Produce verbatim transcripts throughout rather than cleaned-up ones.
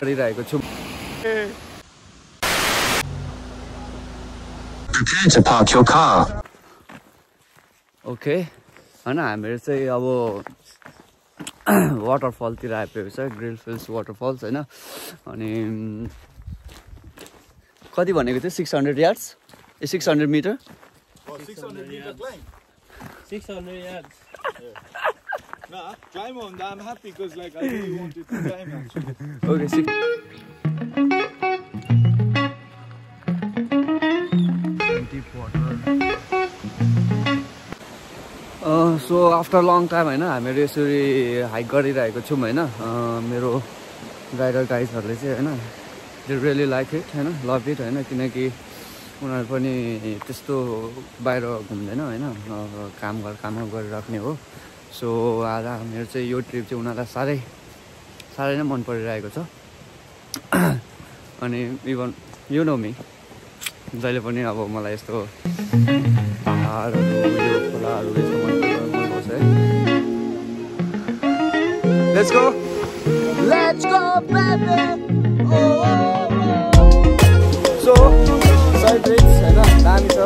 गरिरहेको छु। Prepare to park your car. Okay हैन हामीहरु चाहिँ अब वाटरफलतिर आइपुगेको छ ग्रिल फिल्स वाटरफल्स हैन अनि कति भनेको थियो six hundred yards A six hundred meter oh six hundred meter climb six hundred yards nah climb on that. I'm happy because like I really wanted to climb actually. Okay six Uh, so after long time हैन हामीहरु यसरी hike गरिरहेको छौं हैन मेरो rider गाइजहरुले चाहिँ हैन they really like it हैन love it हैन किनकि उनीहरु पनि त्यस्तो बाहिर घुम्दैन हैन काम गर काम गरिराख्ने हो सो आज हामीहरु चाहिँ यो ट्रिप चाहिँ उनीहरुलाई सारै सारै नै मन परिरहेको छ अनि इभन यु नो मी जहिले पनि अब मलाई यस्तो पहाडहरु यो खोलाहरु यस्तो मन पर्छ है let's go let's go baby oh so side bridge हैन दामी छ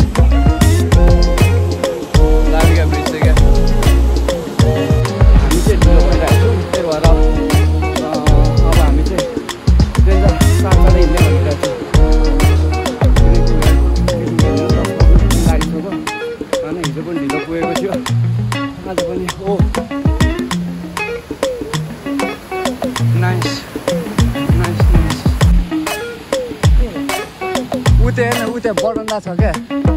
दामी का ब्रिज चाहिँ के हामी चाहिँ ढिलो भइरहेको छौँ त्यही भएर अब हामी चाहिँ त्यसलाई साथसाथै हिँड्ने भनिरहेको छौँ हिजो पनि ढिलो पुगेको थियो आज पनि ओ नाइस नाइस नाइस उते हेर्न उते बरन्डा छ क्या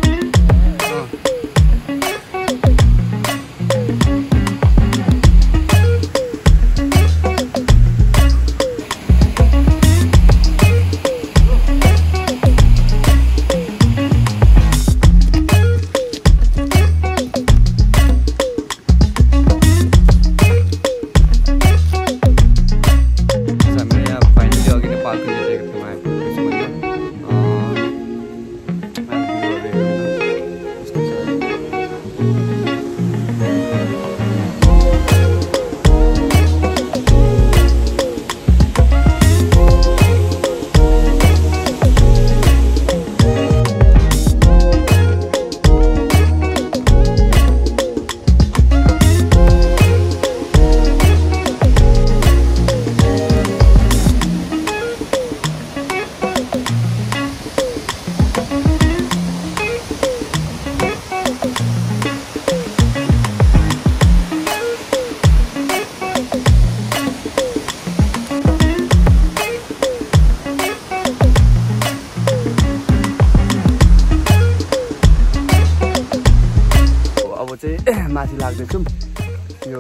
माथि लाग्दैछौँ यो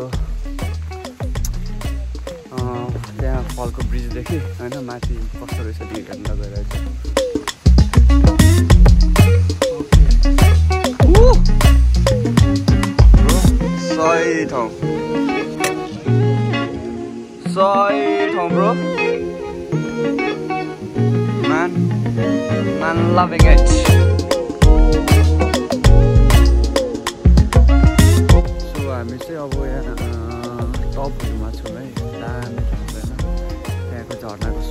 त्यहाँ फलको ब्रिजदेखि हैन माथि कस्तो रहेछ त्यो हेर्न गइरहेछ सही ठाउँ सही ठाउँ bro man man loving it हामी चाहिँ अब यहाँ टप भ्यूमा छौँ है दामी ठाउँ छैन त्यहाँको झर्नाको